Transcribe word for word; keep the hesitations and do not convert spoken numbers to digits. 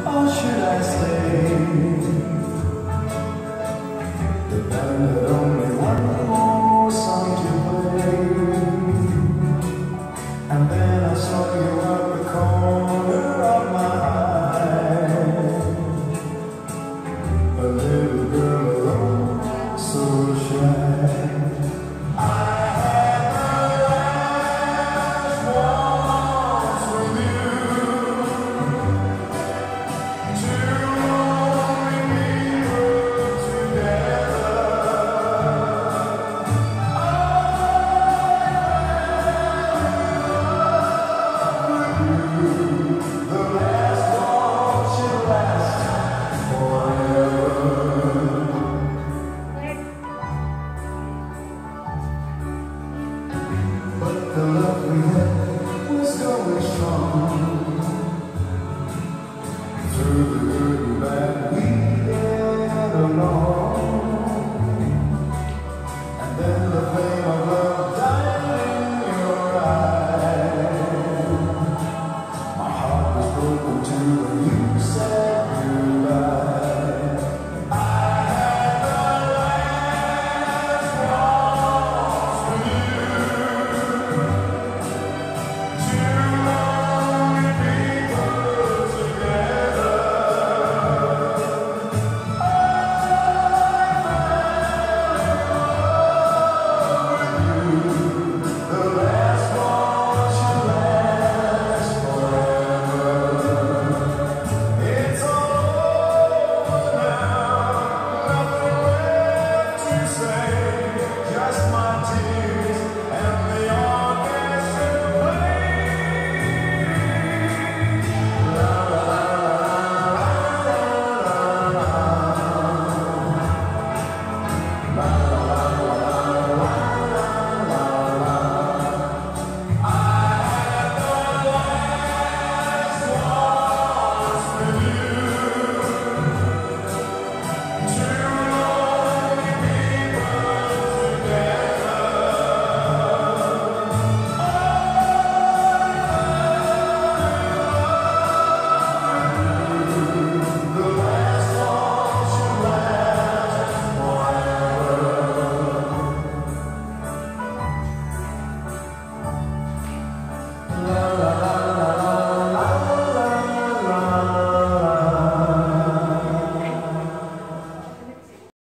or should I stay? The band had only one more song to play, and then I saw you at the corner of my eye, a little girl alone, so shy. The love we had was going strong through the